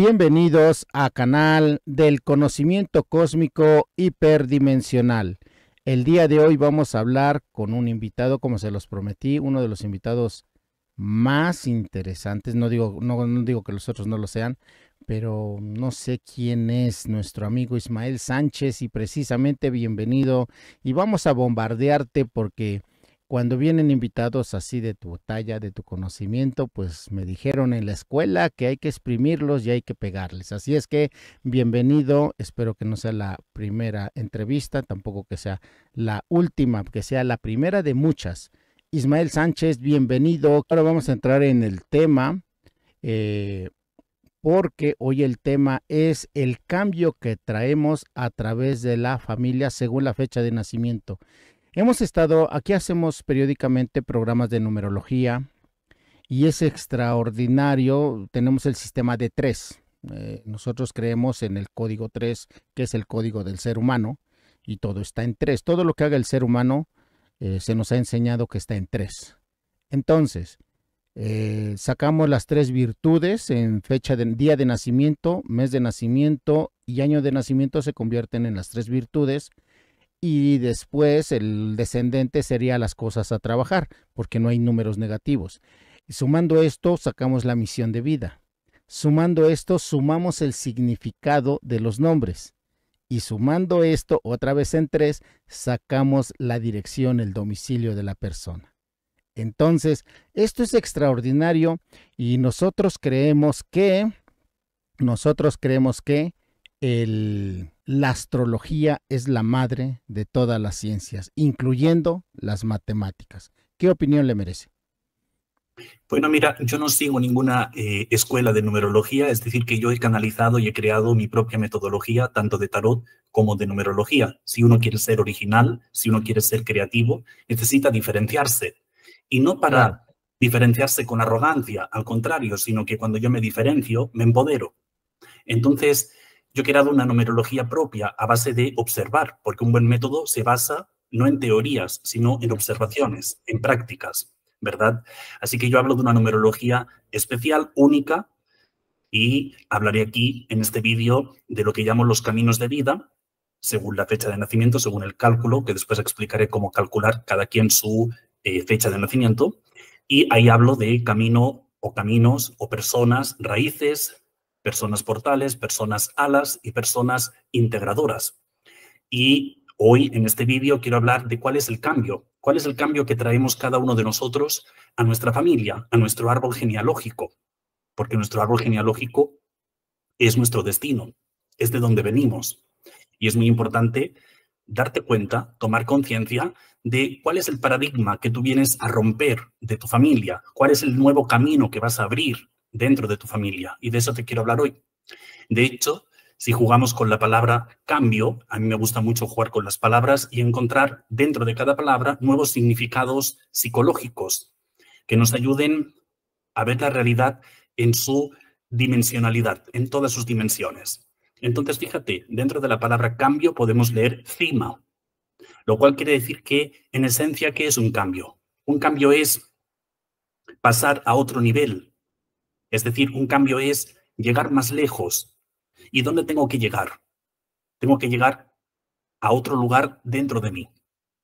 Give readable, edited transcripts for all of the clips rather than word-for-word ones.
Bienvenidos a canal del conocimiento cósmico hiperdimensional. El día de hoy vamos a hablar con un invitado, como se los prometí, uno de los invitados más interesantes. No digo que los otros no lo sean, pero no sé quién es nuestro amigo Ismael Sánchez y precisamente bienvenido. Y vamos a bombardearte porque cuando vienen invitados así de tu talla, de tu conocimiento, pues me dijeron en la escuela que hay que exprimirlos y hay que pegarles. Así es que bienvenido, espero que no sea la primera entrevista, tampoco que sea la última, que sea la primera de muchas. Ismael Sánchez, bienvenido. Ahora vamos a entrar en el tema, porque hoy el tema es el cambio que traemos a través de la familia según la fecha de nacimiento. Hemos estado, aquí hacemos periódicamente programas de numerología y es extraordinario, tenemos el sistema de 3. Nosotros creemos en el código 3, que es el código del ser humano, y todo está en 3. Todo lo que haga el ser humano se nos ha enseñado que está en 3. Entonces, sacamos las 3 virtudes en fecha de día de nacimiento, mes de nacimiento y año de nacimiento se convierten en las 3 virtudes. Y después el descendente sería las cosas a trabajar, porque no hay números negativos. Y sumando esto, sacamos la misión de vida. Sumando esto, sumamos el significado de los nombres. Y sumando esto, otra vez en 3, sacamos la dirección, el domicilio de la persona. Entonces, esto es extraordinario y nosotros creemos que la astrología es la madre de todas las ciencias, incluyendo las matemáticas. ¿Qué opinión le merece? Bueno, mira, yo no sigo ninguna escuela de numerología, es decir, que yo he canalizado y he creado mi propia metodología, tanto de tarot como de numerología. Si uno quiere ser original, si uno quiere ser creativo, necesita diferenciarse. Y no para diferenciarse con arrogancia, al contrario, sino que cuando yo me diferencio, me empodero. Entonces, yo he creado una numerología propia a base de observar, porque un buen método se basa no en teorías, sino en observaciones, en prácticas, ¿verdad? Así que yo hablo de una numerología especial, única, y hablaré aquí en este vídeo de lo que llamo los caminos de vida, según la fecha de nacimiento, según el cálculo, que después explicaré cómo calcular cada quien su fecha de nacimiento. Y ahí hablo de camino o caminos o personas, raíces, personas portales, personas alas y personas integradoras. Y hoy en este vídeo quiero hablar de cuál es el cambio que traemos cada uno de nosotros a nuestra familia, a nuestro árbol genealógico, porque nuestro árbol genealógico es nuestro destino, es de donde venimos. Y es muy importante darte cuenta, tomar conciencia de cuál es el paradigma que tú vienes a romper de tu familia, cuál es el nuevo camino que vas a abrir dentro de tu familia. Y de eso te quiero hablar hoy. De hecho, si jugamos con la palabra cambio, a mí me gusta mucho jugar con las palabras y encontrar dentro de cada palabra nuevos significados psicológicos que nos ayuden a ver la realidad en su dimensionalidad, en todas sus dimensiones. Entonces, fíjate, dentro de la palabra cambio podemos leer cima, lo cual quiere decir que, en esencia, ¿qué es un cambio? Un cambio es pasar a otro nivel. Es decir, un cambio es llegar más lejos. ¿Y dónde tengo que llegar? Tengo que llegar a otro lugar dentro de mí.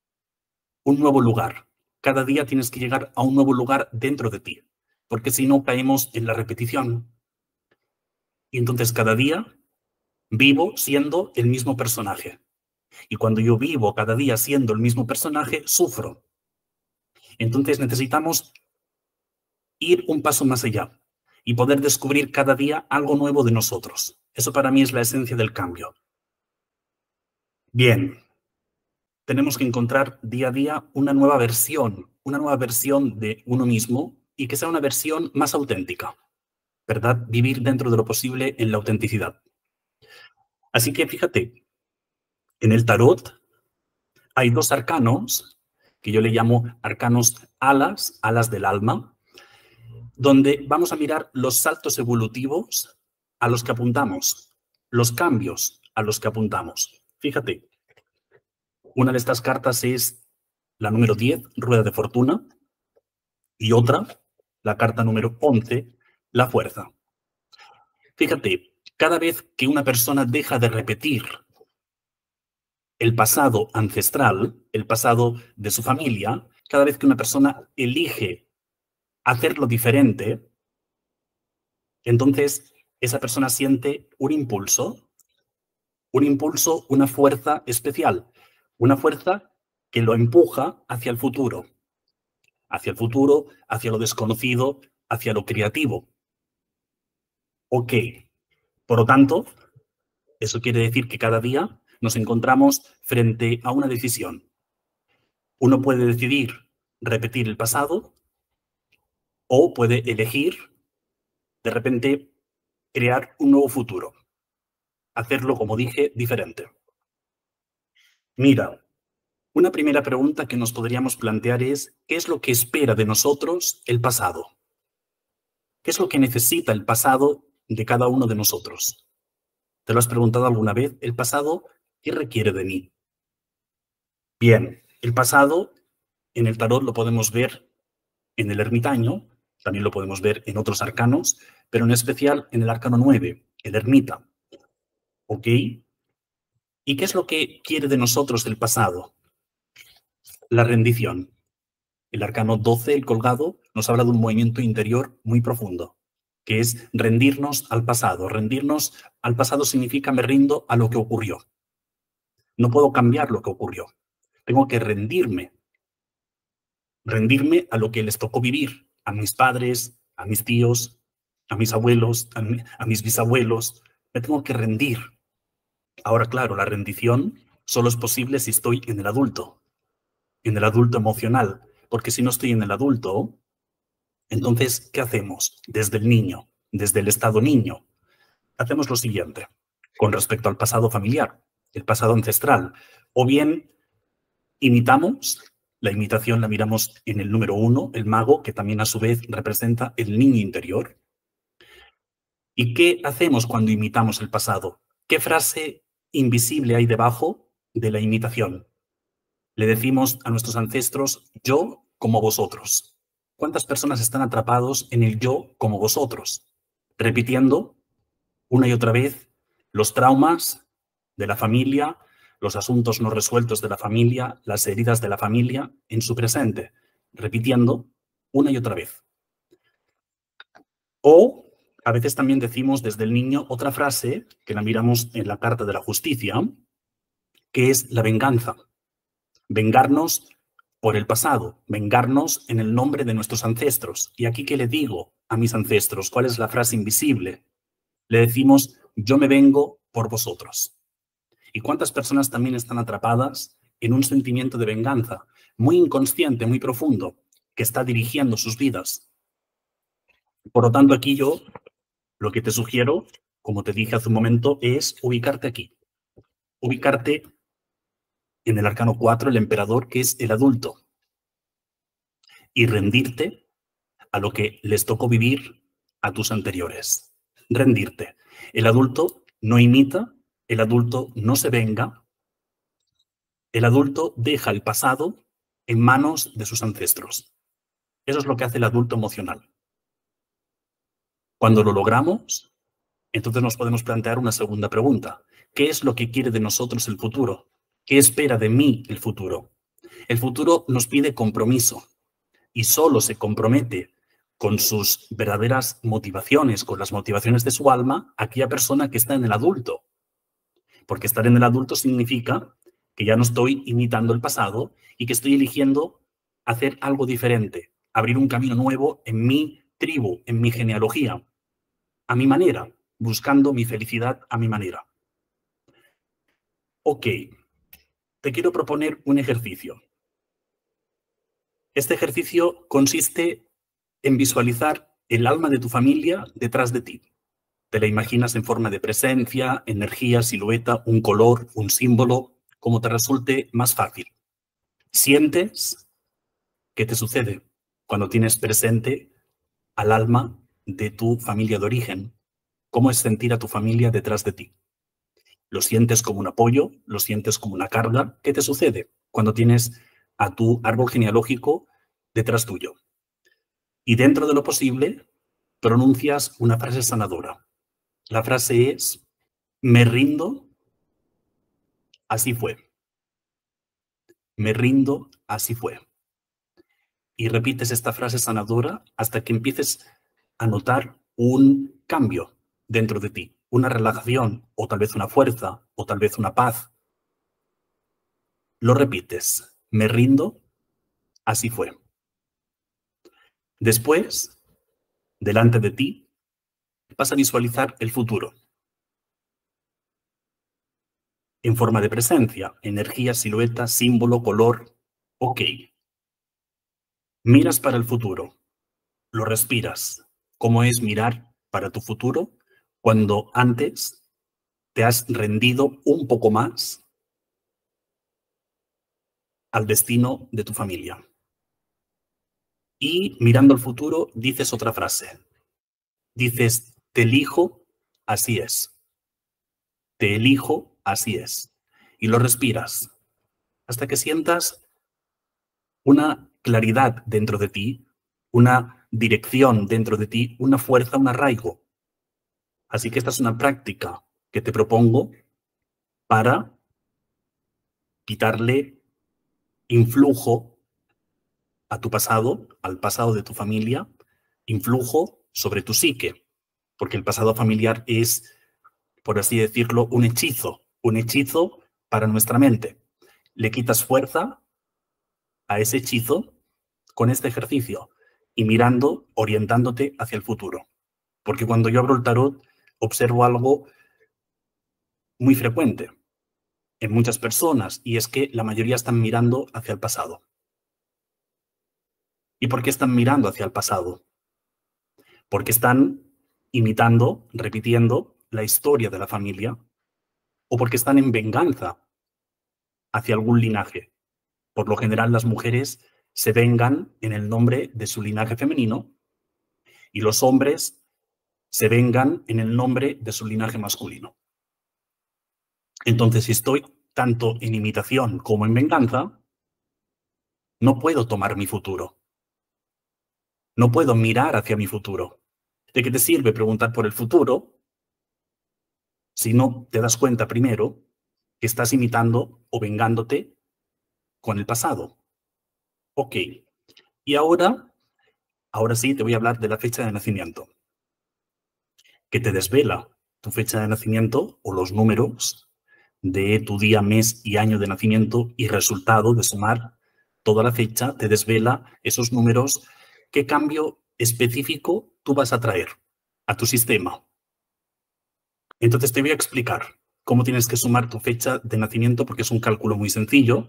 Un nuevo lugar. Cada día tienes que llegar a un nuevo lugar dentro de ti, porque si no caemos en la repetición. Y entonces cada día vivo siendo el mismo personaje. Y cuando yo vivo cada día siendo el mismo personaje, sufro. Entonces necesitamos ir un paso más allá y poder descubrir cada día algo nuevo de nosotros. Eso para mí es la esencia del cambio. Bien, tenemos que encontrar día a día una nueva versión de uno mismo y que sea una versión más auténtica, ¿verdad? Vivir dentro de lo posible en la autenticidad. Así que fíjate, en el tarot hay 2 arcanos, que yo le llamo arcanos alas, alas del alma, donde vamos a mirar los saltos evolutivos a los que apuntamos, los cambios a los que apuntamos. Fíjate, una de estas cartas es la número 10, rueda de fortuna, y otra, la carta número 11, la fuerza. Fíjate, Cada vez que una persona deja de repetir el pasado ancestral, el pasado de su familia, cada vez que una persona elige hacerlo diferente, entonces esa persona siente un impulso, una fuerza especial, una fuerza que lo empuja hacia el futuro, hacia lo desconocido, hacia lo creativo. Ok, por lo tanto, eso quiere decir que cada día nos encontramos frente a una decisión. Uno puede decidir repetir el pasado o puede elegir, de repente, crear un nuevo futuro. Hacerlo, como dije, diferente. Mira, una primera pregunta que nos podríamos plantear es, ¿qué es lo que espera de nosotros el pasado? ¿Qué es lo que necesita el pasado de cada uno de nosotros? ¿Te lo has preguntado alguna vez? ¿El pasado qué requiere de mí? Bien, el pasado en el tarot lo podemos ver en el ermitaño, también lo podemos ver en otros arcanos, pero en especial en el arcano 9, el ermita. ¿Ok? ¿Y qué es lo que quiere de nosotros el pasado? La rendición. El arcano 12, el colgado, nos habla de un movimiento interior muy profundo, que es rendirnos al pasado. Rendirnos al pasado significa me rindo a lo que ocurrió. No puedo cambiar lo que ocurrió. Tengo que rendirme a lo que les tocó vivir, a mis padres, a mis tíos, a mis abuelos, a mis bisabuelos. Me tengo que rendir. Ahora, claro, la rendición solo es posible si estoy en el adulto emocional, porque si no estoy en el adulto, entonces, ¿qué hacemos? Desde el niño, desde el estado niño, hacemos lo siguiente con respecto al pasado familiar, el pasado ancestral, o bien imitamos. La imitación la miramos en el número 1, el mago, que también a su vez representa el niño interior. ¿Y qué hacemos cuando imitamos el pasado? ¿Qué frase invisible hay debajo de la imitación? Le decimos a nuestros ancestros, yo como vosotros. ¿Cuántas personas están atrapados en el yo como vosotros? Repitiendo una y otra vez los traumas de la familia, los asuntos no resueltos de la familia, las heridas de la familia en su presente, repitiendo una y otra vez. O a veces también decimos desde el niño otra frase que la miramos en la carta de la justicia, que es la venganza. Vengarnos por el pasado, vengarnos en el nombre de nuestros ancestros. ¿Y aquí qué le digo a mis ancestros? ¿Cuál es la frase invisible? Le decimos, yo me vengo por vosotros. ¿Y cuántas personas también están atrapadas en un sentimiento de venganza muy inconsciente, muy profundo, que está dirigiendo sus vidas? Por lo tanto, aquí yo lo que te sugiero, como te dije hace un momento, es ubicarte aquí. Ubicarte en el arcano 4, el emperador, que es el adulto. Y rendirte a lo que les tocó vivir a tus anteriores. Rendirte. El adulto no imita, el adulto no se venga, el adulto deja el pasado en manos de sus ancestros. Eso es lo que hace el adulto emocional. Cuando lo logramos, entonces nos podemos plantear una segunda pregunta. ¿Qué es lo que quiere de nosotros el futuro? ¿Qué espera de mí el futuro? El futuro nos pide compromiso y solo se compromete con sus verdaderas motivaciones, con las motivaciones de su alma, aquella persona que está en el adulto. Porque estar en el adulto significa que ya no estoy imitando el pasado y que estoy eligiendo hacer algo diferente, abrir un camino nuevo en mi tribu, en mi genealogía, a mi manera, buscando mi felicidad a mi manera. Ok, te quiero proponer un ejercicio. Este ejercicio consiste en visualizar el alma de tu familia detrás de ti. Te la imaginas en forma de presencia, energía, silueta, un color, un símbolo, como te resulte más fácil. Sientes qué te sucede cuando tienes presente al alma de tu familia de origen. ¿Cómo es sentir a tu familia detrás de ti? ¿Lo sientes como un apoyo? ¿Lo sientes como una carga? ¿Qué te sucede cuando tienes a tu árbol genealógico detrás tuyo? Y dentro de lo posible, pronuncias una frase sanadora. La frase es: me rindo, así fue. Me rindo, así fue. Y repites esta frase sanadora hasta que empieces a notar un cambio dentro de ti, una relajación, o tal vez una fuerza, o tal vez una paz. Lo repites: me rindo, así fue. Después, delante de ti, vas a visualizar el futuro en forma de presencia, energía, silueta, símbolo, color. Ok. Miras para el futuro, lo respiras. ¿Cómo es mirar para tu futuro cuando antes te has rendido un poco más al destino de tu familia? Y mirando al futuro dices otra frase. Dices: te elijo, así es. Te elijo, así es. Y lo respiras hasta que sientas una claridad dentro de ti, una dirección dentro de ti, una fuerza, un arraigo. Así que esta es una práctica que te propongo para quitarle influjo a tu pasado, al pasado de tu familia, influjo sobre tu psique, porque el pasado familiar es, por así decirlo, un hechizo para nuestra mente. Le quitas fuerza a ese hechizo con este ejercicio y mirando, orientándote hacia el futuro. Porque cuando yo abro el tarot, observo algo muy frecuente en muchas personas, y es que la mayoría están mirando hacia el pasado. ¿Y por qué están mirando hacia el pasado? Porque están imitando, repitiendo la historia de la familia, o porque están en venganza hacia algún linaje. Por lo general, las mujeres se vengan en el nombre de su linaje femenino y los hombres se vengan en el nombre de su linaje masculino. Entonces, si estoy tanto en imitación como en venganza, no puedo tomar mi futuro. No puedo mirar hacia mi futuro. ¿De qué te sirve preguntar por el futuro si no te das cuenta primero que estás imitando o vengándote con el pasado? Ok. Y ahora sí te voy a hablar de la fecha de nacimiento, que te desvela tu fecha de nacimiento o los números de tu día, mes y año de nacimiento, y resultado de sumar toda la fecha te desvela esos números. ¿Qué cambio específico tú vas a traer a tu sistema? Entonces te voy a explicar cómo tienes que sumar tu fecha de nacimiento, porque es un cálculo muy sencillo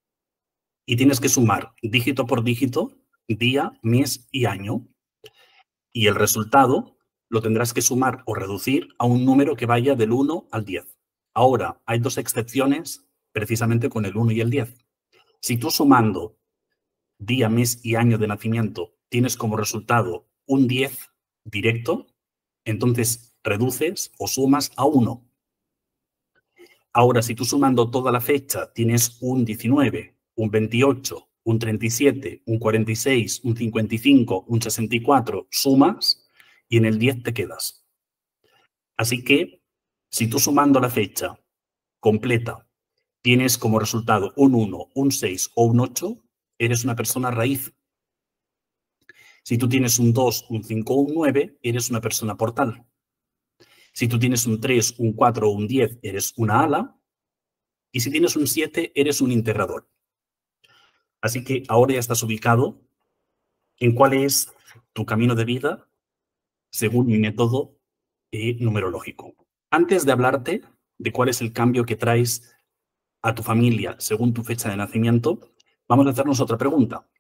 y tienes que sumar dígito por dígito, día, mes y año, y el resultado lo tendrás que sumar o reducir a un número que vaya del 1 al 10. Ahora, hay dos excepciones precisamente con el 1 y el 10. Si tú sumando día, mes y año de nacimiento tienes como resultado un 10 directo, entonces reduces o sumas a 1. Ahora, si tú sumando toda la fecha tienes un 19, un 28, un 37, un 46, un 55, un 64, sumas y en el 10 te quedas. Así que, si tú sumando la fecha completa tienes como resultado un 1, un 6 o un 8, eres una persona raíz. Si tú tienes un 2, un 5 o un 9, eres una persona portal. Si tú tienes un 3, un 4 o un 10, eres una ala. Y si tienes un 7, eres un integrador. Así que ahora ya estás ubicado en cuál es tu camino de vida según mi método numerológico. Antes de hablarte de cuál es el cambio que traes a tu familia según tu fecha de nacimiento, vamos a hacernos otra pregunta.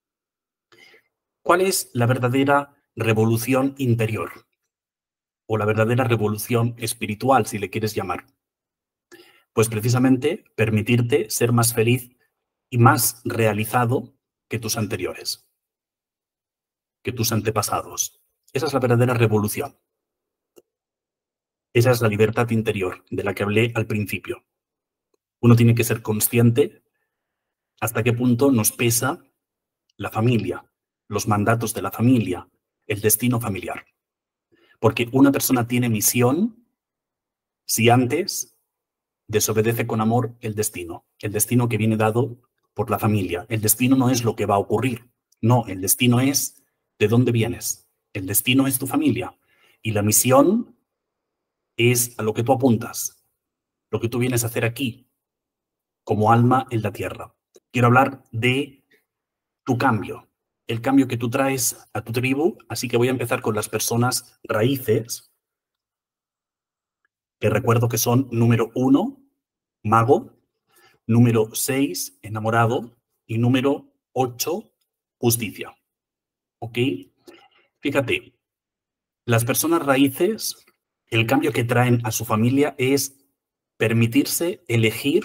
¿Cuál es la verdadera revolución interior? O la verdadera revolución espiritual, si le quieres llamar. Pues precisamente permitirte ser más feliz y más realizado que tus anteriores, que tus antepasados. Esa es la verdadera revolución. Esa es la libertad interior de la que hablé al principio. Uno tiene que ser consciente hasta qué punto nos pesa la familia, los mandatos de la familia, el destino familiar. Porque una persona tiene misión si antes desobedece con amor el destino que viene dado por la familia. El destino no es lo que va a ocurrir, no, el destino es de dónde vienes. El destino es tu familia y la misión es a lo que tú apuntas, lo que tú vienes a hacer aquí, como alma en la tierra. Quiero hablar de tu cambio, el cambio que tú traes a tu tribu, así que voy a empezar con las personas raíces, que recuerdo que son número 1, mago, número 6, enamorado, y número 8, justicia. ¿Ok? Fíjate, las personas raíces, el cambio que traen a su familia es permitirse elegir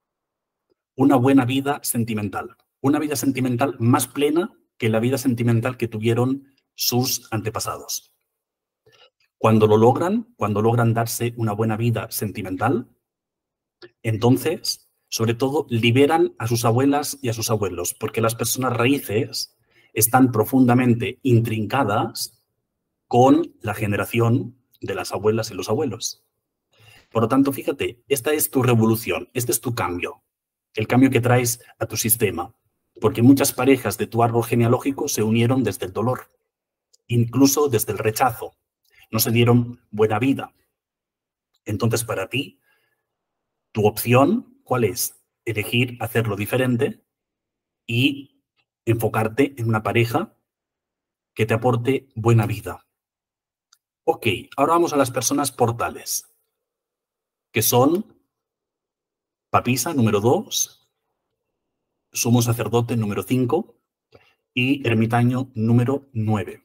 una buena vida sentimental. Una vida sentimental más plena que la vida sentimental que tuvieron sus antepasados. Cuando logran darse una buena vida sentimental, entonces, sobre todo, liberan a sus abuelas y a sus abuelos, porque las personas raíces están profundamente intrincadas con la generación de las abuelas y los abuelos. Por lo tanto, fíjate, esta es tu revolución, este es tu cambio, el cambio que traes a tu sistema, porque muchas parejas de tu árbol genealógico se unieron desde el dolor, incluso desde el rechazo, no se dieron buena vida. Entonces, para ti, tu opción, ¿cuál es? Elegir hacerlo diferente y enfocarte en una pareja que te aporte buena vida. Ok, ahora vamos a las personas portales, que son papisa, número 2, sumo sacerdote, número 5, y ermitaño, número 9.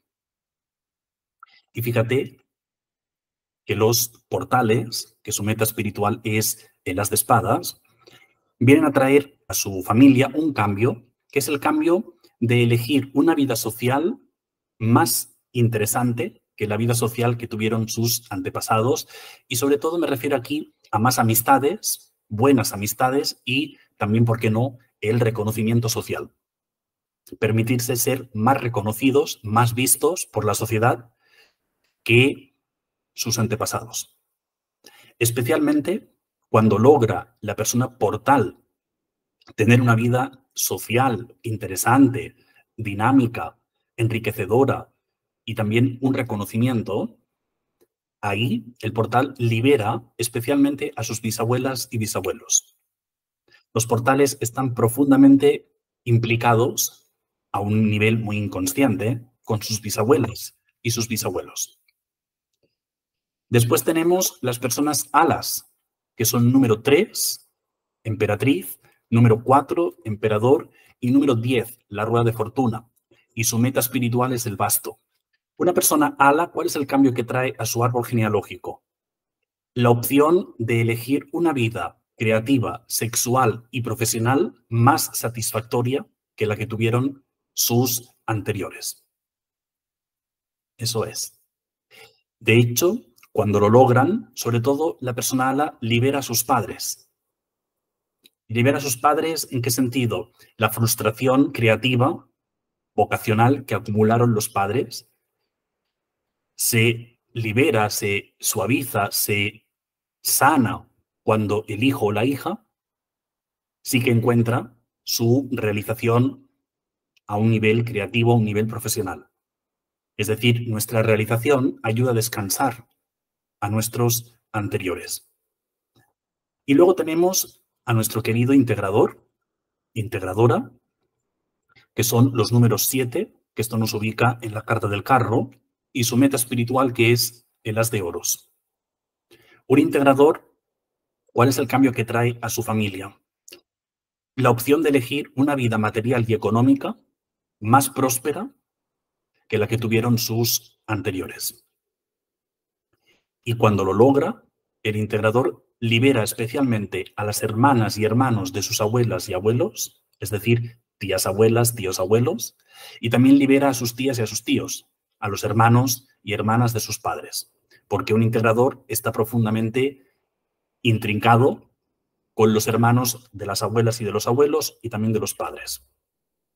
Y fíjate que los portales, que su meta espiritual es el as de espadas, vienen a traer a su familia un cambio, que es el cambio de elegir una vida social más interesante que la vida social que tuvieron sus antepasados. Y sobre todo me refiero aquí a más amistades, buenas amistades y también, ¿por qué no?, el reconocimiento social. Permitirse ser más reconocidos, más vistos por la sociedad que sus antepasados. Especialmente cuando logra la persona portal tener una vida social, interesante, dinámica, enriquecedora y también un reconocimiento, ahí el portal libera especialmente a sus bisabuelas y bisabuelos. Los portales están profundamente implicados a un nivel muy inconsciente con sus bisabuelas y sus bisabuelos. Después tenemos las personas alas, que son número 3, emperatriz, número 4, emperador, y número 10, la rueda de fortuna. Y su meta espiritual es el basto. Una persona ala, ¿cuál es el cambio que trae a su árbol genealógico? La opción de elegir una vida creativa, sexual y profesional más satisfactoria que la que tuvieron sus anteriores. Eso es. De hecho, cuando lo logran, sobre todo la persona ala libera a sus padres. ¿Libera a sus padres en qué sentido? La frustración creativa, vocacional que acumularon los padres se libera, se suaviza, se sana cuando el hijo o la hija sí que encuentra su realización a un nivel creativo, a un nivel profesional. Es decir, nuestra realización ayuda a descansar a nuestros anteriores. Y luego tenemos a nuestro querido integrador, integradora, que son los números 7, que esto nos ubica en la carta del carro, y su meta espiritual, que es el as de oros. Un integrador, ¿cuál es el cambio que trae a su familia? La opción de elegir una vida material y económica más próspera que la que tuvieron sus anteriores. Y cuando lo logra, el integrador libera especialmente a las hermanas y hermanos de sus abuelas y abuelos, es decir, tías abuelas, tíos abuelos, y también libera a sus tías y a sus tíos, a los hermanos y hermanas de sus padres, porque un integrador está profundamente intrincado con los hermanos de las abuelas y de los abuelos y también de los padres.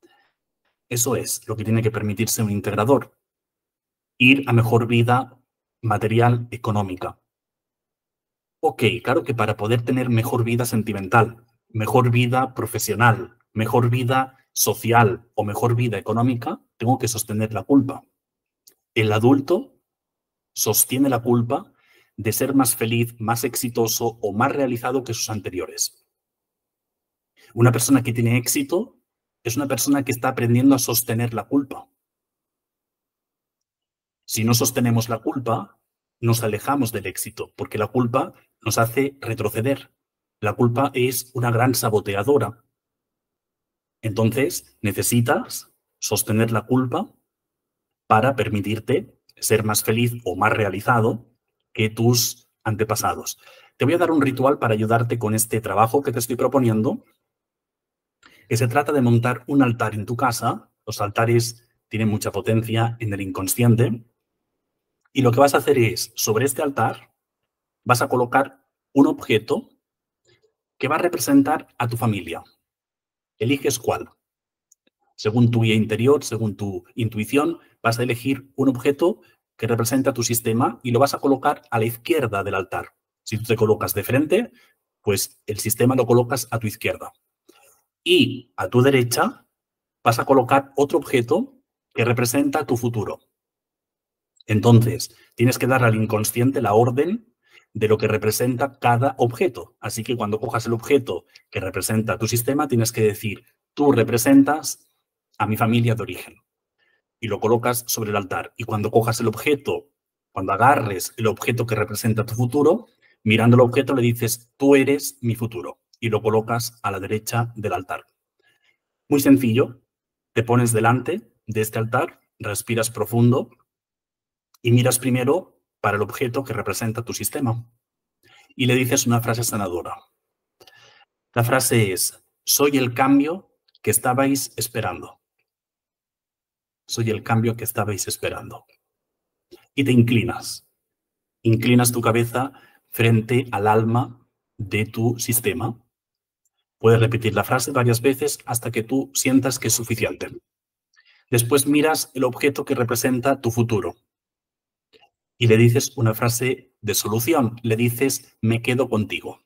Eso es lo que tiene que permitirse un integrador, ir a mejor vida material, económica. Ok, claro que para poder tener mejor vida sentimental, mejor vida profesional, mejor vida social o mejor vida económica, tengo que sostener la culpa. El adulto sostiene la culpa de ser más feliz, más exitoso o más realizado que sus anteriores. Una persona que tiene éxito es una persona que está aprendiendo a sostener la culpa. Si no sostenemos la culpa, nos alejamos del éxito, porque la culpa nos hace retroceder. La culpa es una gran saboteadora. Entonces, necesitas sostener la culpa para permitirte ser más feliz o más realizado que tus antepasados. Te voy a dar un ritual para ayudarte con este trabajo que te estoy proponiendo, que se trata de montar un altar en tu casa. Los altares tienen mucha potencia en el inconsciente. Y lo que vas a hacer es, sobre este altar, vas a colocar un objeto que va a representar a tu familia. Eliges cuál. Según tu guía interior, según tu intuición, vas a elegir un objeto que represente a tu sistema y lo vas a colocar a la izquierda del altar. Si tú te colocas de frente, pues el sistema lo colocas a tu izquierda. Y a tu derecha vas a colocar otro objeto que representa tu futuro. Entonces, tienes que dar al inconsciente la orden de lo que representa cada objeto. Así que cuando cojas el objeto que representa tu sistema, tienes que decir, tú representas a mi familia de origen. Y lo colocas sobre el altar. Y cuando cojas el objeto, cuando agarres el objeto que representa tu futuro, mirando el objeto le dices, tú eres mi futuro. Y lo colocas a la derecha del altar. Muy sencillo. Te pones delante de este altar, respiras profundo y miras primero para el objeto que representa tu sistema. Y le dices una frase sanadora. La frase es, soy el cambio que estabais esperando. Soy el cambio que estabais esperando. Y te inclinas. Inclinas tu cabeza frente al alma de tu sistema. Puedes repetir la frase varias veces hasta que tú sientas que es suficiente. Después miras el objeto que representa tu futuro. Y le dices una frase de solución. Le dices, me quedo contigo.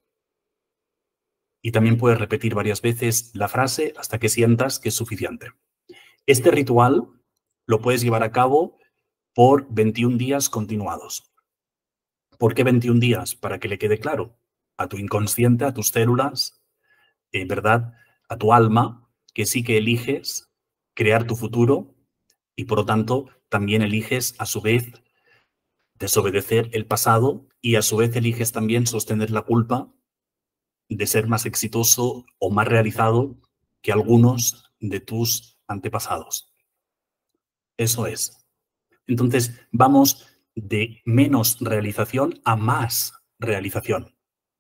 Y también puedes repetir varias veces la frase hasta que sientas que es suficiente. Este ritual lo puedes llevar a cabo por 21 días continuados. ¿Por qué 21 días? Para que le quede claro a tu inconsciente, a tus células, ¿verdad? A tu alma, que sí que eliges crear tu futuro y por lo tanto también eliges a su vez desobedecer el pasado y a su vez eliges también sostener la culpa de ser más exitoso o más realizado que algunos de tus antepasados. Eso es. Entonces, vamos de menos realización a más realización.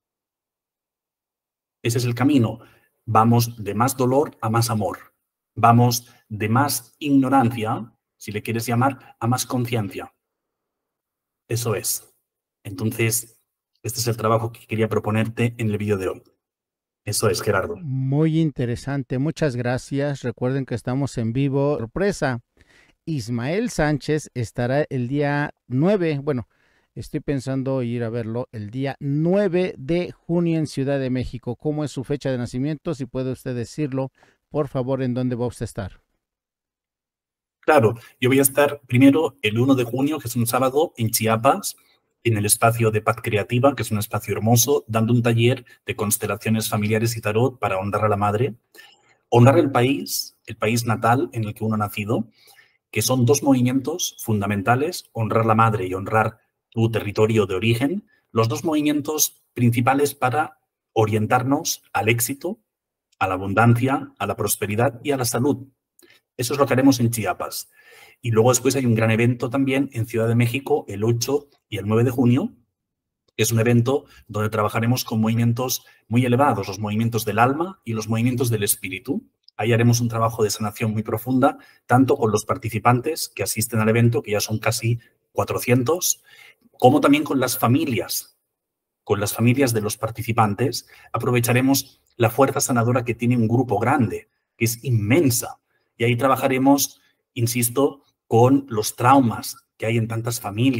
Ese es el camino. Vamos de más dolor a más amor. Vamos de más ignorancia, si le quieres llamar, a más conciencia. Eso es. Entonces, este es el trabajo que quería proponerte en el vídeo de hoy. Eso es, Gerardo. Muy interesante, muchas gracias. Recuerden que estamos en vivo. Sorpresa, Ismael Sánchez estará el día 9, bueno, estoy pensando ir a verlo el día 9 de junio en Ciudad de México. ¿Cómo es su fecha de nacimiento? Si puede usted decirlo, por favor, ¿en dónde va usted a estar? Claro, yo voy a estar primero el 1 de junio, que es un sábado, en Chiapas, en el espacio de Paz Creativa, que es un espacio hermoso, dando un taller de constelaciones familiares y tarot para honrar a la madre, honrar el país natal en el que uno ha nacido, que son dos movimientos fundamentales, honrar la madre y honrar tu territorio de origen, los dos movimientos principales para orientarnos al éxito, a la abundancia, a la prosperidad y a la salud. Eso es lo que haremos en Chiapas. Y luego después hay un gran evento también en Ciudad de México el 8 y el 9 de junio. Es un evento donde trabajaremos con movimientos muy elevados, los movimientos del alma y los movimientos del espíritu. Ahí haremos un trabajo de sanación muy profunda, tanto con los participantes que asisten al evento, que ya son casi 400, como también con las familias. Con las familias de los participantes aprovecharemos la fuerza sanadora que tiene un grupo grande, que es inmensa. Y ahí trabajaremos, insisto, con los traumas que hay en tantas familias,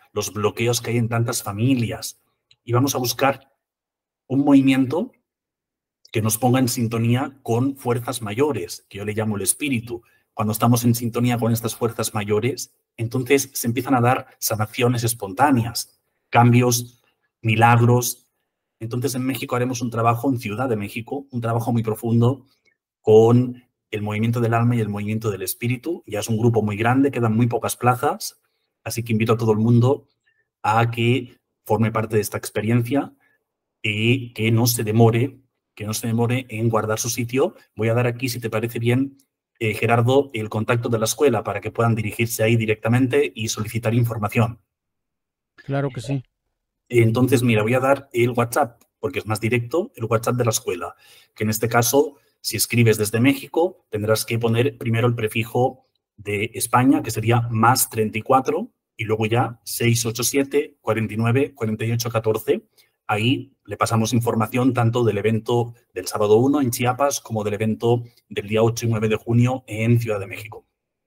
los bloqueos que hay en tantas familias. Y vamos a buscar un movimiento que nos ponga en sintonía con fuerzas mayores, que yo le llamo el espíritu. Cuando estamos en sintonía con estas fuerzas mayores, entonces se empiezan a dar sanaciones espontáneas, cambios, milagros. Entonces en México haremos un trabajo, en Ciudad de México, un trabajo muy profundo con el movimiento del alma y el movimiento del espíritu. Ya es un grupo muy grande, quedan muy pocas plazas, así que invito a todo el mundo a que forme parte de esta experiencia y que no se demore en guardar su sitio. Voy a dar aquí, si te parece bien, Gerardo, el contacto de la escuela para que puedan dirigirse ahí directamente y solicitar información. Claro que sí. Entonces, mira, voy a dar el WhatsApp, porque es más directo, el WhatsApp de la escuela, que en este caso, si escribes desde México, tendrás que poner primero el prefijo de España, que sería más 34, y luego ya 687 49 48 14. Ahí le pasamos información tanto del evento del sábado 1 en Chiapas como del evento del día 8 y 9 de junio en Ciudad de México.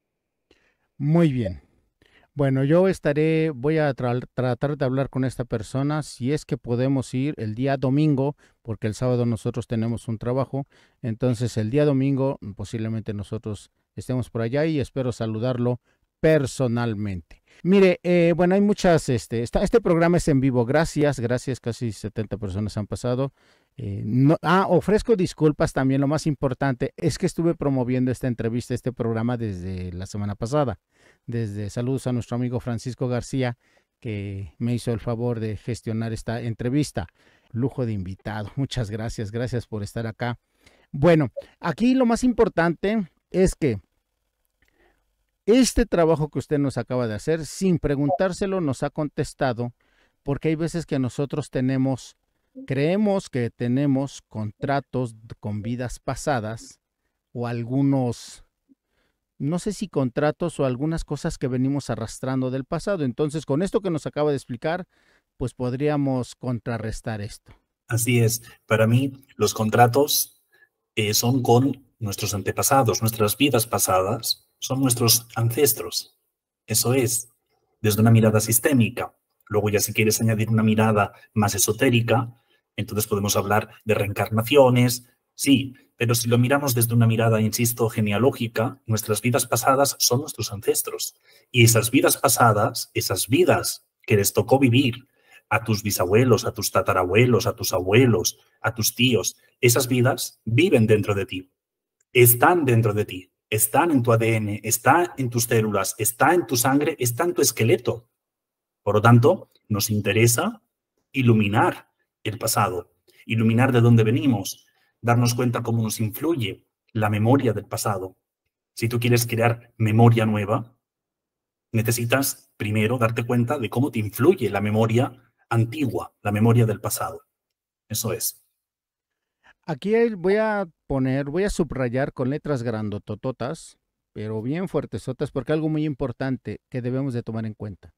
Muy bien. Bueno, voy a tratar de hablar con esta persona si es que podemos ir el día domingo, porque el sábado nosotros tenemos un trabajo, entonces el día domingo posiblemente nosotros estemos por allá y espero saludarlo personalmente. Mire, bueno, hay muchas, este programa es en vivo, gracias, casi 70 personas han pasado. Ofrezco disculpas también, lo más importante es que estuve promoviendo esta entrevista, este programa desde la semana pasada. Desde saludos a nuestro amigo Francisco García, que me hizo el favor de gestionar esta entrevista. Lujo de invitado. Muchas gracias por estar acá. Bueno, aquí lo más importante es que este trabajo que usted nos acaba de hacer, sin preguntárselo, nos ha contestado, porque hay veces que nosotros creemos que tenemos contratos con vidas pasadas o algunos, no sé si contratos o algunas cosas que venimos arrastrando del pasado. Entonces, con esto que nos acaba de explicar, pues podríamos contrarrestar esto. Así es. Para mí, los contratos son con nuestros antepasados, nuestras vidas pasadas, son nuestros ancestros. Eso es, desde una mirada sistémica. Luego ya si quieres añadir una mirada más esotérica, entonces podemos hablar de reencarnaciones, sí, pero si lo miramos desde una mirada, insisto, genealógica, nuestras vidas pasadas son nuestros ancestros. Y esas vidas pasadas, esas vidas que les tocó vivir a tus bisabuelos, a tus tatarabuelos, a tus abuelos, a tus tíos, esas vidas viven dentro de ti, están dentro de ti, están en tu ADN, está en tus células, está en tu sangre, está en tu esqueleto. Por lo tanto, nos interesa iluminar el pasado, iluminar de dónde venimos, darnos cuenta cómo nos influye la memoria del pasado. Si tú quieres crear memoria nueva, necesitas primero darte cuenta de cómo te influye la memoria antigua, la memoria del pasado. Eso es. Aquí voy a subrayar con letras grandotototas, pero bien fuertesotas, porque algo muy importante que debemos de tomar en cuenta.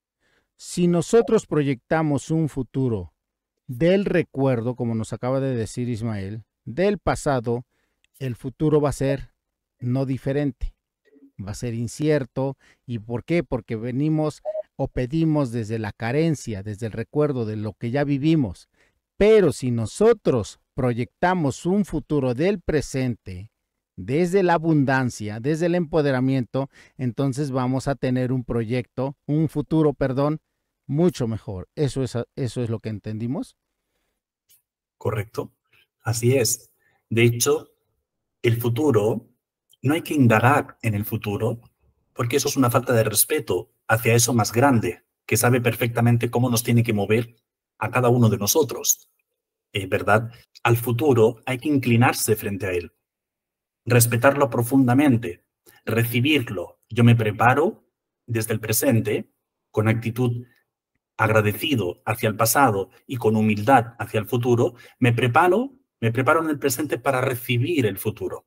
Si nosotros proyectamos un futuro del recuerdo, como nos acaba de decir Ismael, del pasado, el futuro va a ser no diferente, va a ser incierto. ¿Y por qué? Porque venimos o pedimos desde la carencia, desde el recuerdo de lo que ya vivimos. Pero si nosotros proyectamos un futuro del presente, desde la abundancia, desde el empoderamiento, entonces vamos a tener un futuro, mucho mejor. Eso es lo que entendimos. Correcto. Así es. De hecho, el futuro, no hay que indagar en el futuro, porque eso es una falta de respeto hacia eso más grande, que sabe perfectamente cómo nos tiene que mover a cada uno de nosotros. ¿Verdad? Al futuro hay que inclinarse frente a él, respetarlo profundamente, recibirlo. Yo me preparo desde el presente con actitud agradecido hacia el pasado y con humildad hacia el futuro, me preparo en el presente para recibir el futuro.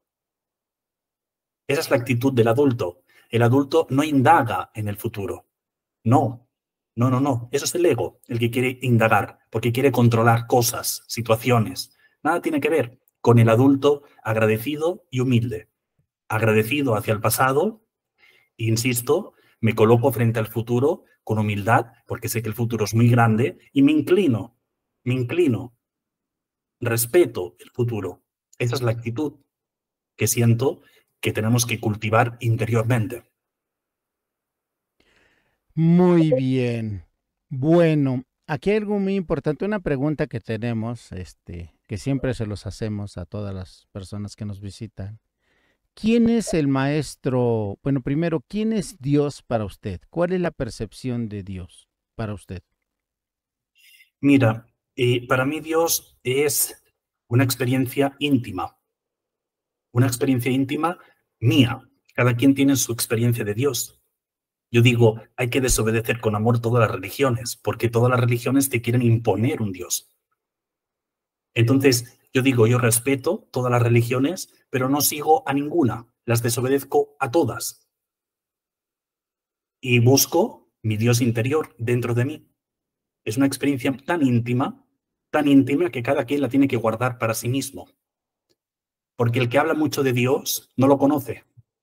Esa es la actitud del adulto. El adulto no indaga en el futuro. No. Eso es el ego, el que quiere indagar, porque quiere controlar cosas, situaciones. Nada tiene que ver con el adulto agradecido y humilde. Agradecido hacia el pasado, insisto, Me coloco frente al futuro con humildad, porque sé que el futuro es muy grande, y me inclino, respeto el futuro. Esa es la actitud que siento que tenemos que cultivar interiormente. Muy bien. Bueno, aquí hay algo muy importante, una pregunta que tenemos, que siempre se los hacemos a todas las personas que nos visitan. ¿Quién es el maestro? Bueno, primero, ¿quién es Dios para usted? ¿Cuál es la percepción de Dios para usted? Mira, para mí Dios es una experiencia íntima mía. Cada quien tiene su experiencia de Dios. Yo digo, hay que desobedecer con amor todas las religiones, porque todas las religiones te quieren imponer un Dios. Entonces, yo digo, yo respeto todas las religiones, pero no sigo a ninguna, las desobedezco a todas. Y busco mi Dios interior dentro de mí. Es una experiencia tan íntima que cada quien la tiene que guardar para sí mismo. Porque el que habla mucho de Dios no lo conoce.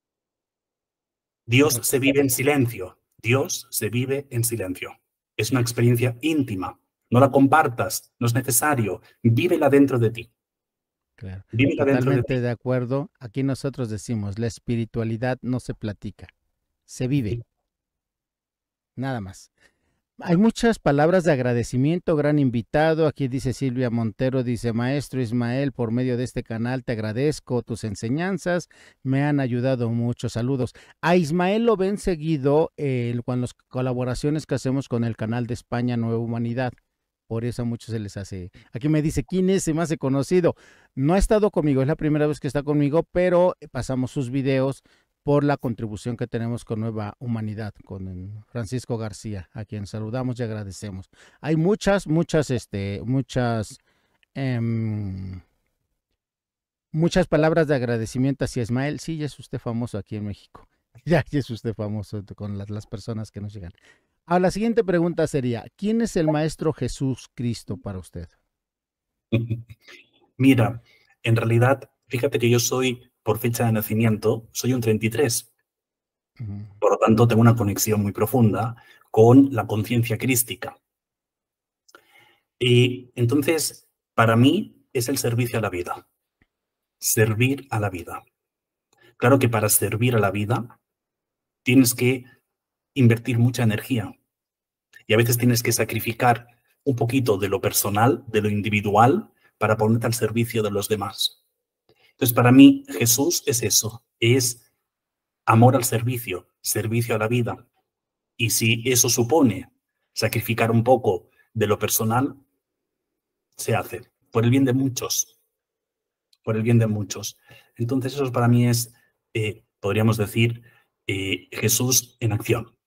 Dios se vive en silencio. Dios se vive en silencio. Es una experiencia íntima. No la compartas, no es necesario. Vívela dentro de ti. Claro, Vívela dentro de totalmente ti. de acuerdo. Aquí nosotros decimos, la espiritualidad no se platica, se vive, nada más. Hay muchas palabras de agradecimiento, gran invitado. Aquí dice Silvia Montero, dice, Maestro Ismael, por medio de este canal te agradezco tus enseñanzas, me han ayudado mucho. Saludos. A Ismael lo ven seguido con las colaboraciones que hacemos con el canal de España Nueva Humanidad. Por eso a muchos se les hace. Aquí me dice, ¿quién es? Se me hace conocido. No ha estado conmigo, es la primera vez que está conmigo, pero pasamos sus videos por la contribución que tenemos con Nueva Humanidad, con Francisco García, a quien saludamos y agradecemos. Hay em, muchas palabras de agradecimiento hacia Ismael. Sí, ya es usted famoso aquí en México. Ya es usted famoso con las personas que nos llegan. Ahora, la siguiente pregunta sería, ¿quién es el Maestro Jesús Cristo para usted? Mira, en realidad, fíjate que yo soy, por fecha de nacimiento, soy un 33. Ujú. Por lo tanto, tengo una conexión muy profunda con la conciencia crística. Y entonces, para mí, es el servicio a la vida. Servir a la vida. Claro que para servir a la vida tienes que invertir mucha energía y a veces tienes que sacrificar un poquito de lo personal, de lo individual, para ponerte al servicio de los demás. Entonces, para mí, Jesús es eso, es amor al servicio, servicio a la vida. Y si eso supone sacrificar un poco de lo personal, se hace, por el bien de muchos, por el bien de muchos. Entonces, eso para mí es, podríamos decir, Jesús en acción.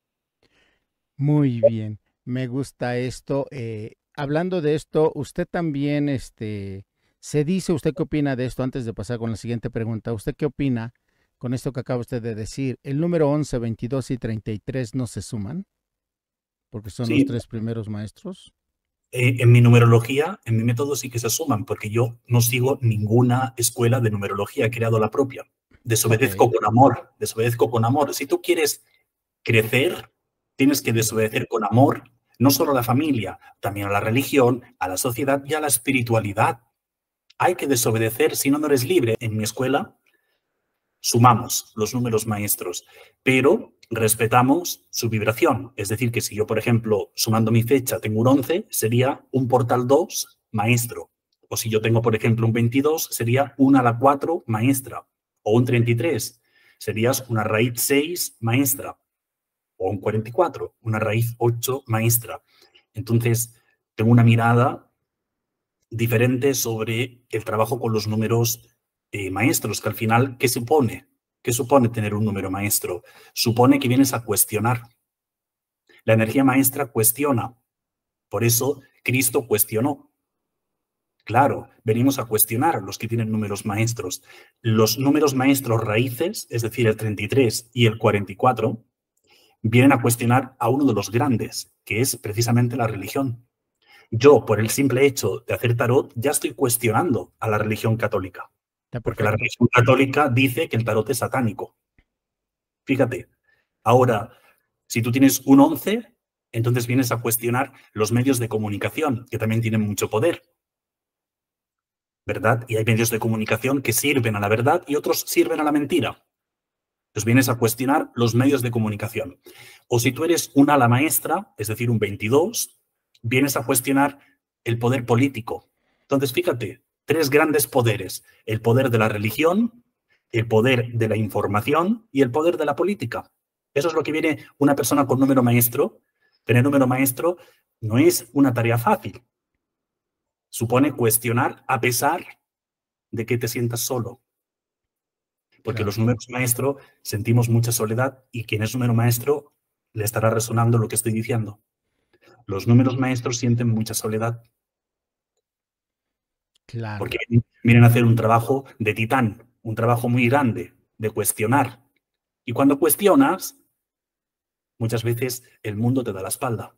Muy bien, me gusta esto. Hablando de esto, usted también, se dice, ¿usted qué opina de esto? Antes de pasar con la siguiente pregunta, ¿usted qué opina con esto que acaba usted de decir? El número 11, 22 y 33 no se suman, porque son los Sí, tres primeros maestros. en mi numerología, en mi método sí que se suman, porque yo no sigo ninguna escuela de numerología, he creado la propia. Ok. Desobedezco con amor, desobedezco con amor. Si tú quieres crecer, tienes que Ujú. desobedecer con amor, no solo a la familia, también a la religión, a la sociedad y a la espiritualidad. Hay que desobedecer, si no, no eres libre. En mi escuela sumamos los números maestros, pero respetamos su vibración. Es decir, que si yo, por ejemplo, sumando mi fecha, tengo un 11, sería un portal 2 maestro. O si yo tengo, por ejemplo, un 22, sería 1 a la 4 maestra. O un 33, serías una raíz 6 maestra. O un 44, una raíz 8 maestra. Entonces, tengo una mirada diferente sobre el trabajo con los números maestros, que al final, ¿qué supone? ¿Qué supone tener un número maestro? Supone que vienes a cuestionar. La energía maestra cuestiona. Por eso Cristo cuestionó. Claro, venimos a cuestionar los que tienen números maestros. Los números maestros raíces, es decir, el 33 y el 44, vienen a cuestionar a uno de los grandes, que es precisamente la religión. Yo, por el simple hecho de hacer tarot, ya estoy cuestionando a la religión católica, Está porque la perfecto. religión católica dice que el tarot es satánico. Fíjate, ahora, Si tú tienes un 11, entonces vienes a cuestionar los medios de comunicación, que también tienen mucho poder, ¿verdad? Y hay medios de comunicación que sirven a la verdad y otros sirven a la mentira. Entonces vienes a cuestionar los medios de comunicación. O si tú eres un ala maestra, es decir, un 22, vienes a cuestionar el poder político. Entonces, fíjate, tres grandes poderes: el poder de la religión, el poder de la información y el poder de la política. Eso es lo que viene una persona con número maestro. Tener número maestro no es una tarea fácil. Supone cuestionar a pesar de que te sientas solo. Porque Claro. los números maestro sentimos mucha soledad y quien es número maestro le estará resonando lo que estoy diciendo. Los números maestros sienten mucha soledad Claro. porque vienen a hacer un trabajo de titán, un trabajo muy grande de cuestionar. Y cuando cuestionas, muchas veces el mundo te da la espalda.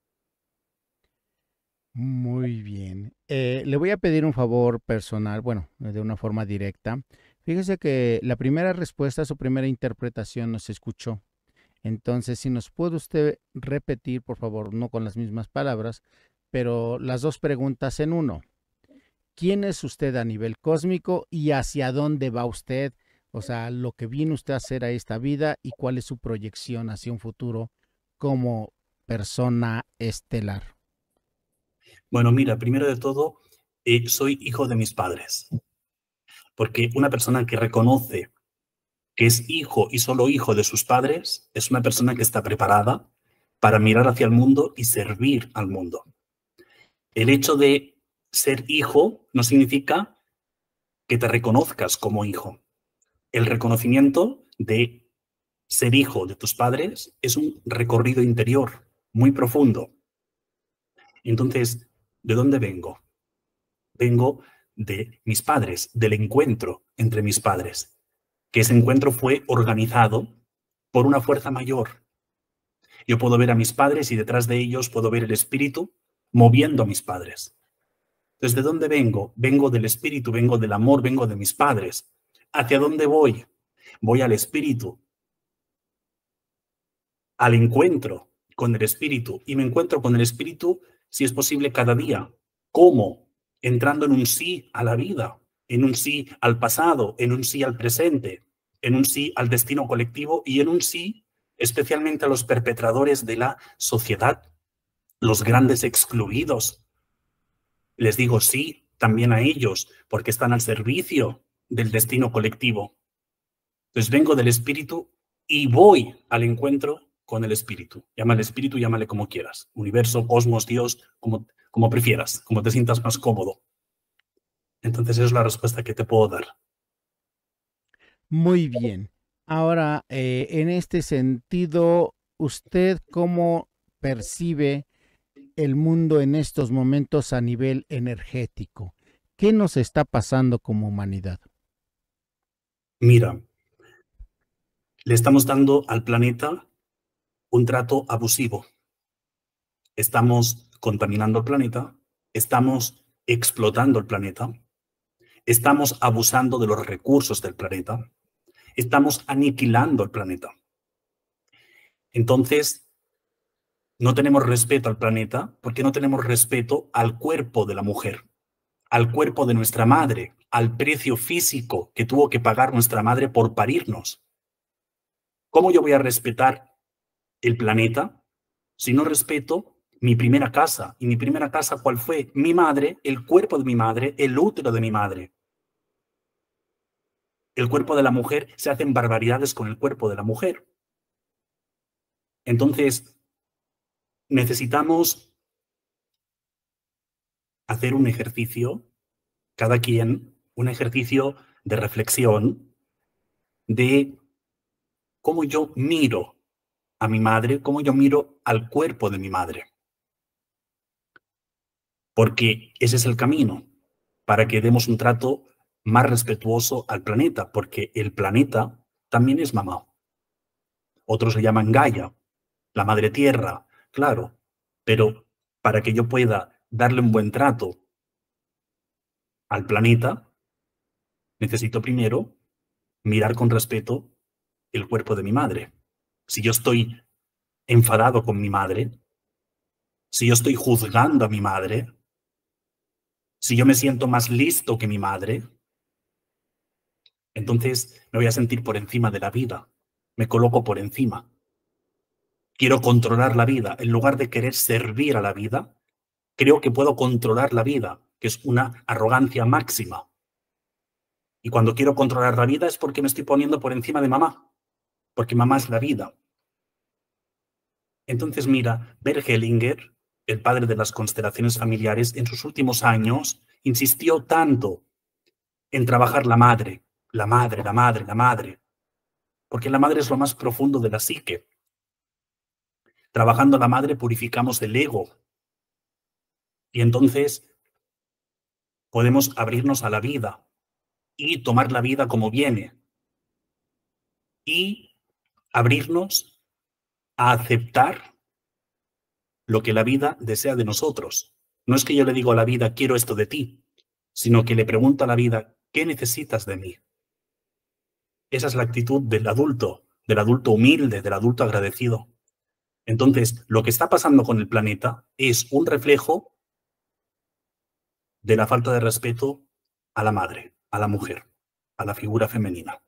Muy bien. Le voy a pedir un favor personal, bueno, de una forma directa. Fíjese que la primera respuesta, su primera interpretación no se escuchó. Entonces, si nos puede usted repetir, por favor, no con las mismas palabras, pero las dos preguntas en uno. ¿Quién es usted a nivel cósmico y hacia dónde va usted? O sea, lo que viene usted a hacer a esta vida y cuál es su proyección hacia un futuro como persona estelar. Bueno, mira, primero de todo, soy hijo de mis padres. Porque una persona que reconoce que es hijo y solo hijo de sus padres es una persona que está preparada para mirar hacia el mundo y servir al mundo. El hecho de ser hijo no significa que te reconozcas como hijo. El reconocimiento de ser hijo de tus padres es un recorrido interior muy profundo. Entonces, ¿de dónde vengo? Vengo de mis padres, del encuentro entre mis padres, que ese encuentro fue organizado por una fuerza mayor. Yo puedo ver a mis padres y detrás de ellos puedo ver el espíritu moviendo a mis padres. Entonces, ¿de dónde vengo? Vengo del espíritu, vengo del amor, vengo de mis padres. ¿Hacia dónde voy? Voy al espíritu, al encuentro con el espíritu. Y me encuentro con el espíritu, si es posible, cada día. ¿Cómo? Entrando en un sí a la vida, en un sí al pasado, en un sí al presente, en un sí al destino colectivo y en un sí especialmente a los perpetradores de la sociedad, los grandes excluidos. Les digo sí también a ellos, porque están al servicio del destino colectivo. Entonces vengo del espíritu y voy al encuentro con el espíritu. Llámale espíritu, llámale como quieras. Universo, cosmos, Dios, como prefieras, como te sientas más cómodo. Entonces esa es la respuesta que te puedo dar. Muy bien. Ahora, en este sentido, ¿usted cómo percibe el mundo en estos momentos a nivel energético? ¿Qué nos está pasando como humanidad? Mira, le estamos dando al planeta un trato abusivo. Estamos contaminando el planeta, estamos explotando el planeta, estamos abusando de los recursos del planeta, estamos aniquilando el planeta. Entonces, no tenemos respeto al planeta porque no tenemos respeto al cuerpo de la mujer, al cuerpo de nuestra madre, al precio físico que tuvo que pagar nuestra madre por parirnos. ¿Cómo yo voy a respetar el planeta si no respeto mi primera casa? ¿Y mi primera casa cuál fue? Mi madre, el cuerpo de mi madre, el útero de mi madre. El cuerpo de la mujer, se hacen barbaridades con el cuerpo de la mujer. Entonces, necesitamos hacer un ejercicio, cada quien, un ejercicio de reflexión de cómo yo miro a mi madre, cómo yo miro al cuerpo de mi madre. Porque ese es el camino para que demos un trato más respetuoso al planeta, porque el planeta también es mamá. Otros le llaman Gaia, la madre tierra, claro, pero para que yo pueda darle un buen trato al planeta, necesito primero mirar con respeto el cuerpo de mi madre. Si yo estoy enfadado con mi madre, si yo estoy juzgando a mi madre, si yo me siento más listo que mi madre, entonces me voy a sentir por encima de la vida. Me coloco por encima. Quiero controlar la vida. En lugar de querer servir a la vida, creo que puedo controlar la vida, que es una arrogancia máxima. Y cuando quiero controlar la vida es porque me estoy poniendo por encima de mamá, porque mamá es la vida. Entonces, mira, Bert Hellinger, el padre de las constelaciones familiares, en sus últimos años insistió tanto en trabajar la madre, la madre, la madre, la madre, porque la madre es lo más profundo de la psique. Trabajando la madre purificamos el ego y entonces podemos abrirnos a la vida y tomar la vida como viene y abrirnos a aceptar lo que la vida desea de nosotros. No es que yo le digo a la vida, quiero esto de ti, sino que le pregunto a la vida, ¿qué necesitas de mí? Esa es la actitud del adulto humilde, del adulto agradecido. Entonces, lo que está pasando con el planeta es un reflejo de la falta de respeto a la madre, a la mujer, a la figura femenina.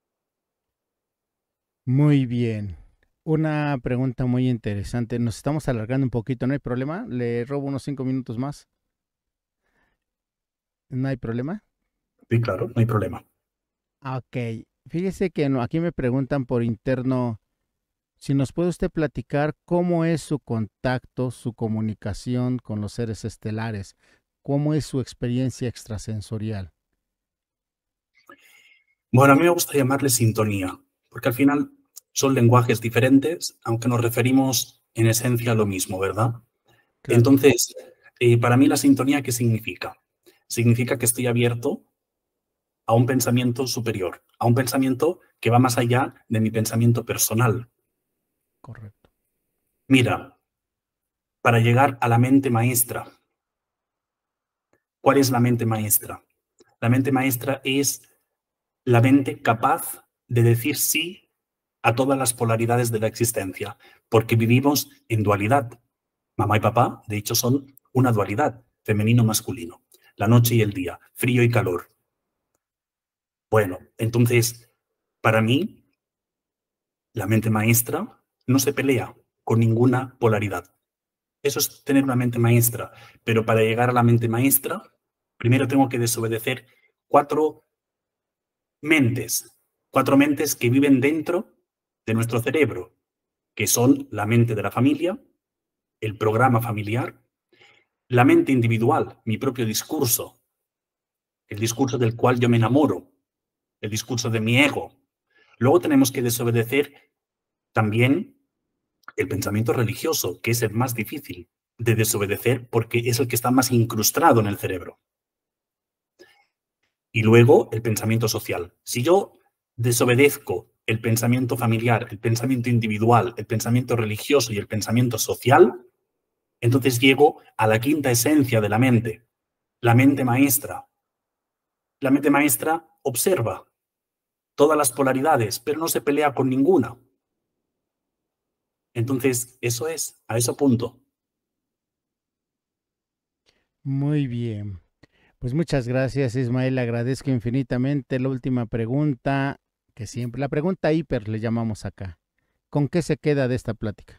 Muy bien. Una pregunta muy interesante. Nos estamos alargando un poquito, ¿no hay problema? Le robo unos 5 minutos más. ¿No hay problema? Sí, claro, no hay problema. Ok. Fíjese que aquí me preguntan por interno si nos puede usted platicar cómo es su contacto, su comunicación con los seres estelares, cómo es su experiencia extrasensorial. Bueno, a mí me gusta llamarle sintonía, porque al final son lenguajes diferentes, aunque nos referimos en esencia a lo mismo, ¿verdad? Claro, Entonces, para mí la sintonía, ¿qué significa? Significa que estoy abierto a un pensamiento superior, a un pensamiento que va más allá de mi pensamiento personal. correcto. Mira, para llegar a la mente maestra, ¿cuál es la mente maestra? La mente maestra es la mente capaz de decir sí a todas las polaridades de la existencia, porque vivimos en dualidad. Mamá y papá, de hecho, son una dualidad, femenino-masculino, la noche y el día, frío y calor. Bueno, entonces, para mí, la mente maestra no se pelea con ninguna polaridad. Eso es tener una mente maestra, pero para llegar a la mente maestra, primero tengo que desobedecer cuatro mentes, cuatro mentes que viven dentro de nuestro cerebro, que son la mente de la familia, el programa familiar, la mente individual, mi propio discurso, el discurso del cual yo me enamoro, el discurso de mi ego. Luego tenemos que desobedecer también el pensamiento religioso, que es el más difícil de desobedecer porque es el que está más incrustado en el cerebro. Y luego el pensamiento social. Si yo desobedezco el pensamiento familiar, el pensamiento individual, el pensamiento religioso y el pensamiento social, entonces llego a la quinta esencia de la mente maestra. La mente maestra observa todas las polaridades, pero no se pelea con ninguna. Entonces, eso es, a ese punto. Muy bien. Pues muchas gracias, Ismael. Le agradezco infinitamente. La última pregunta, que siempre, la pregunta hiper le llamamos acá. ¿Con qué se queda de esta plática?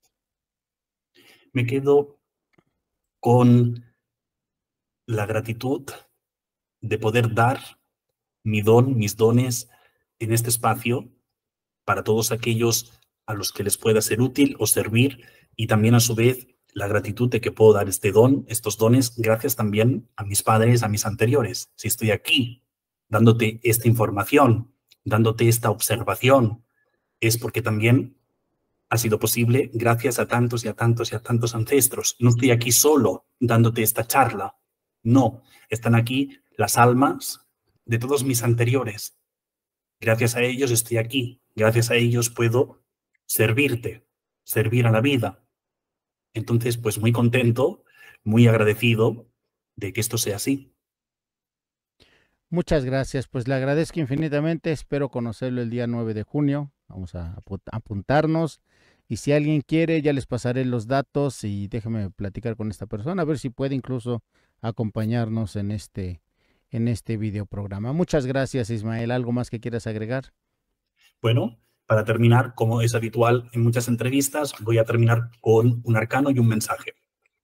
Me quedo con la gratitud de poder dar mi don, mis dones en este espacio para todos aquellos a los que les pueda ser útil o servir y también a su vez la gratitud de que puedo dar este don, estos dones, gracias también a mis padres, a mis anteriores. Si estoy aquí dándote esta información, dándote esta observación, es porque también ha sido posible gracias a tantos y a tantos y a tantos ancestros. No estoy aquí solo dándote esta charla. No, están aquí las almas de todos mis anteriores. Gracias a ellos estoy aquí. Gracias a ellos puedo servirte, servir a la vida. Entonces, pues muy contento, muy agradecido de que esto sea así. Muchas gracias. Pues le agradezco infinitamente. Espero conocerlo el día 9 de junio. Vamos a apuntarnos Y si alguien quiere, ya les pasaré los datos y déjame platicar con esta persona, a ver si puede incluso acompañarnos en este videoprograma. Muchas gracias, Ismael. ¿Algo más que quieras agregar? Bueno, para terminar, como es habitual en muchas entrevistas, voy a terminar con un arcano y un mensaje.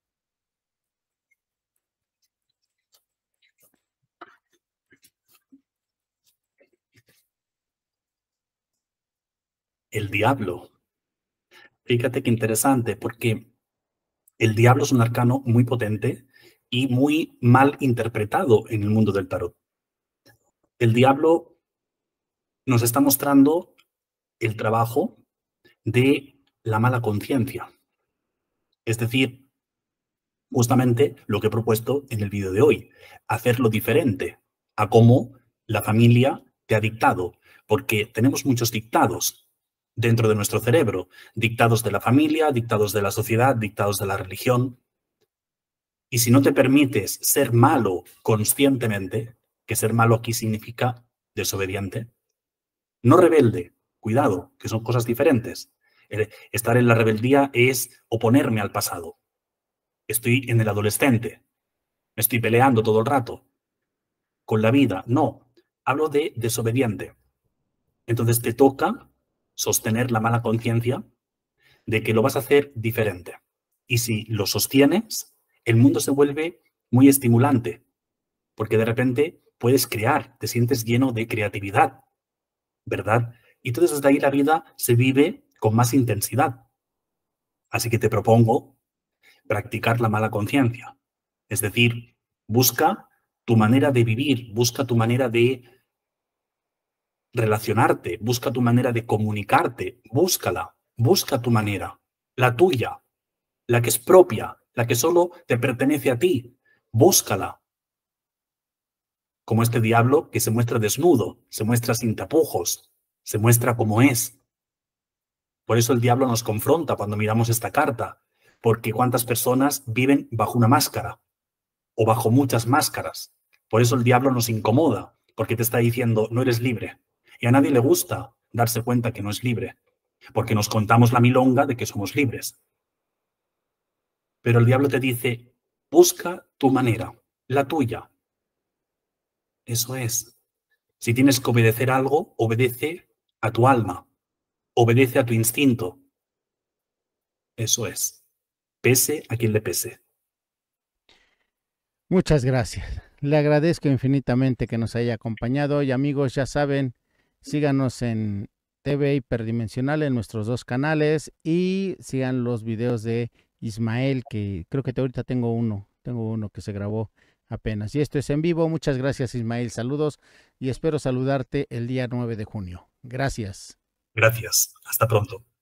El diablo. Fíjate qué interesante, porque el diablo es un arcano muy potente y muy mal interpretado en el mundo del tarot. El diablo nos está mostrando el trabajo de la mala conciencia. Es decir, justamente lo que he propuesto en el vídeo de hoy, hacerlo diferente a cómo la familia te ha dictado, porque tenemos muchos dictados dentro de nuestro cerebro, dictados de la familia, dictados de la sociedad, dictados de la religión. Y si no te permites ser malo conscientemente, que ser malo aquí significa desobediente, no rebelde, cuidado, que son cosas diferentes. Estar en la rebeldía es oponerme al pasado. Estoy en el adolescente, me estoy peleando todo el rato con la vida. No, hablo de desobediente. Entonces te toca sostener la mala conciencia de que lo vas a hacer diferente. Y si lo sostienes, el mundo se vuelve muy estimulante, porque de repente puedes crear, te sientes lleno de creatividad, ¿verdad? Y entonces desde ahí la vida se vive con más intensidad. Así que te propongo practicar la mala conciencia. Es decir, busca tu manera de vivir, busca tu manera de relacionarte, busca tu manera de comunicarte, búscala, busca tu manera, la tuya, la que es propia, la que solo te pertenece a ti, búscala. Como este diablo que se muestra desnudo, se muestra sin tapujos, se muestra como es. Por eso el diablo nos confronta cuando miramos esta carta, porque cuántas personas viven bajo una máscara o bajo muchas máscaras. Por eso el diablo nos incomoda, porque te está diciendo, no eres libre. Y a nadie le gusta darse cuenta que no es libre, porque nos contamos la milonga de que somos libres. Pero el diablo te dice, busca tu manera, la tuya. Eso es. Si tienes que obedecer algo, obedece a tu alma, obedece a tu instinto. Eso es. Pese a quien le pese. Muchas gracias. Le agradezco infinitamente que nos haya acompañado y amigos, ya saben, síganos en TV Hiperdimensional en nuestros dos canales y sigan los videos de Ismael, que creo que ahorita tengo uno que se grabó apenas. Y esto es en vivo. Muchas gracias, Ismael. Saludos y espero saludarte el día 9 de junio. Gracias. Gracias. Hasta pronto.